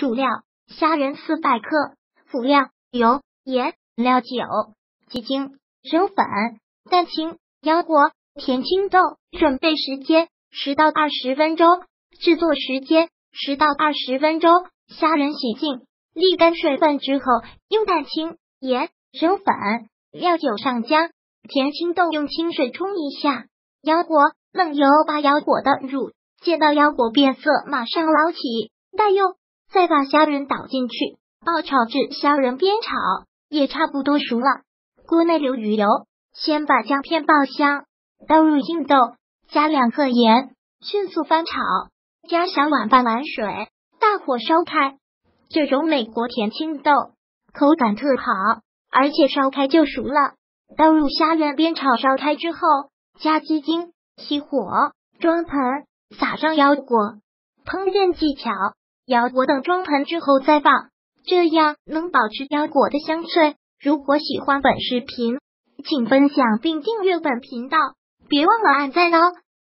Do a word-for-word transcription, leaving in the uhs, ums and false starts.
主料：虾仁四百克，辅料：油、盐、料酒、鸡精、生粉、蛋清、腰果、甜青豆。准备时间十到二十分钟，制作时间十到二十分钟。虾仁洗净，沥干水分之后，用蛋清、盐、生粉、料酒上浆，甜青豆用清水冲一下。腰果，冷油把腰果的乳溅到腰果变色，马上捞起，待用，再把虾仁倒进去，爆炒至虾仁边炒，也差不多熟了。锅内留余油，先把姜片爆香，倒入青豆，加两克盐，迅速翻炒，加小碗半碗水，大火烧开。这种美国甜青豆口感特好，而且烧开就熟了。倒入虾仁煸炒烧开之后，加鸡精，熄火，装盆，撒上腰果。烹饪技巧：腰果等装盆之后再放，这样能保持腰果的香脆。如果喜欢本视频，请分享并订阅本频道，别忘了按赞哦。